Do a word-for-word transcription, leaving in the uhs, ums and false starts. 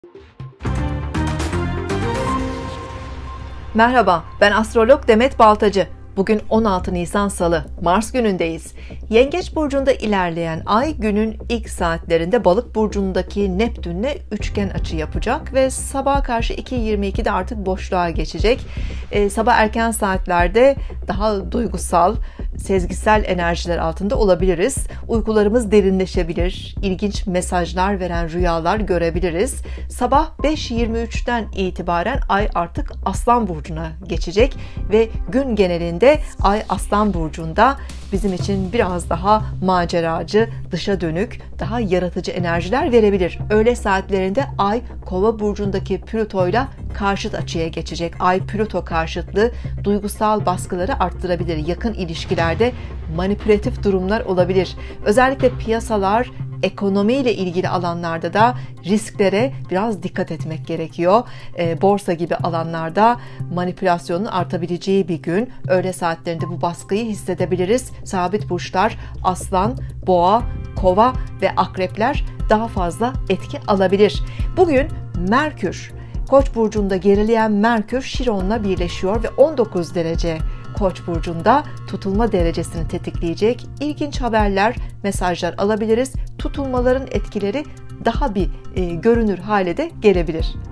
Merhaba, ben astrolog Demet Baltacı. Bugün on altı Nisan Salı, Mars günündeyiz. Yengeç burcunda ilerleyen ay günün ilk saatlerinde Balık burcundaki Neptün'le üçgen açı yapacak ve sabaha karşı iki yirmi ikide artık boşluğa geçecek. Ee, sabah erken saatlerde daha duygusal, sezgisel enerjiler altında olabiliriz. Uykularımız derinleşebilir, ilginç mesajlar veren rüyalar görebiliriz. Sabah beş yirmi üçten itibaren ay artık Aslan burcuna geçecek ve gün genelinde ay Aslan burcunda bizim için biraz daha maceracı, dışa dönük, daha yaratıcı enerjiler verebilir. Öğle saatlerinde ay Kova burcundaki Plüto'yla karşıt açıya geçecek. Ay Plüto karşıtlığı duygusal baskıları arttırabilir. Yakın ilişkilerde manipülatif durumlar olabilir. Özellikle piyasalar, ekonomiyle ilgili alanlarda da risklere biraz dikkat etmek gerekiyor. E, borsa gibi alanlarda manipülasyonun artabileceği bir gün. Öğle saatlerinde bu baskıyı hissedebiliriz. Sabit burçlar Aslan, Boğa, Kova ve Akrepler daha fazla etki alabilir. Bugün Merkür, Koç burcunda gerileyen Merkür Şiron'la birleşiyor ve on dokuz derece Koç burcunda tutulma derecesini tetikleyecek ilginç haberler, mesajlar alabiliriz. Tutulmaların etkileri daha bir e, görünür hale de gelebilir.